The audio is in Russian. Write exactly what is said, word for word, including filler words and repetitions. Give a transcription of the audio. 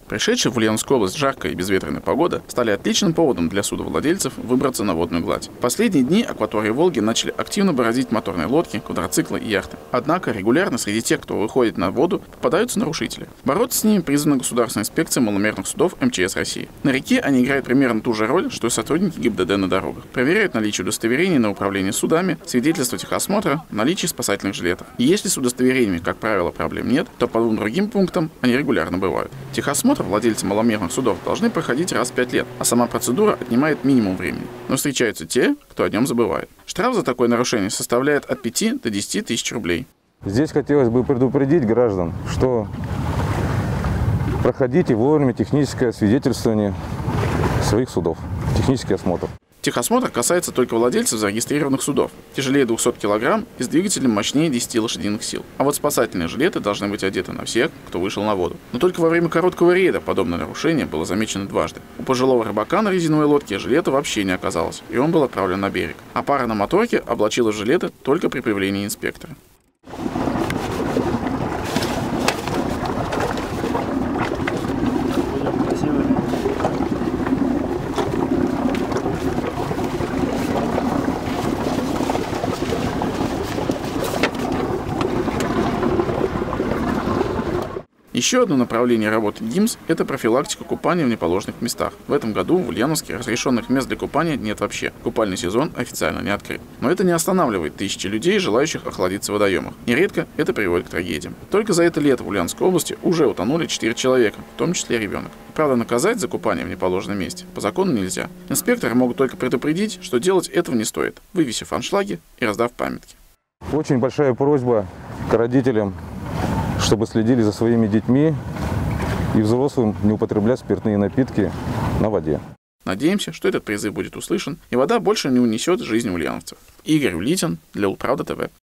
Пришедшие в Ульяновскую область жаркая и безветренная погода стали отличным поводом для судовладельцев выбраться на водную гладь. В последние дни акватории Волги начали активно бороздить моторные лодки, квадроциклы и яхты. Однако регулярно среди тех, кто выходит на воду, попадаются нарушители. Бороться с ними призвана Государственная инспекция маломерных судов эм че эс России. На реке они играют примерно ту же роль, что и сотрудники гэ и бэ дэ дэ на дорогах. Проверяют наличие удостоверений на управление судами, свидетельства техосмотра, наличие спасательных жилетов. И если с удостоверениями, как правило, проблем нет, то по двум другим пунктам они регулярно бывают. Техосмотр владельцы маломерных судов должны проходить раз в пять лет, а сама процедура отнимает минимум времени. Но встречаются те, кто о нем забывает. Штраф за такое нарушение составляет от пяти до десяти тысяч рублей. Здесь хотелось бы предупредить граждан, что проходите вовремя техническое свидетельствование своих судов, технический осмотр. Техосмотр касается только владельцев зарегистрированных судов, тяжелее двухсот килограмм и с двигателем мощнее десяти лошадиных сил. А вот спасательные жилеты должны быть одеты на всех, кто вышел на воду. Но только во время короткого рейда подобное нарушение было замечено дважды. У пожилого рыбака на резиновой лодке жилета вообще не оказалось, и он был отправлен на берег. А пара на моторке облачилась в жилеты только при появлении инспектора. Еще одно направление работы ГИМС – это профилактика купания в неположенных местах. В этом году в Ульяновске разрешенных мест для купания нет вообще. Купальный сезон официально не открыт. Но это не останавливает тысячи людей, желающих охладиться в водоемах. Нередко это приводит к трагедиям. Только за это лето в Ульяновской области уже утонули четыре человека, в том числе ребенок. Правда, наказать за купание в неположенном месте по закону нельзя. Инспекторы могут только предупредить, что делать этого не стоит, вывесив аншлаги и раздав памятки. Очень большая просьба к родителям, чтобы следили за своими детьми и взрослым не употреблять спиртные напитки на воде. Надеемся, что этот призыв будет услышан, и вода больше не унесет жизнь ульяновцев. Игорь Улитин для Улправда тэ вэ.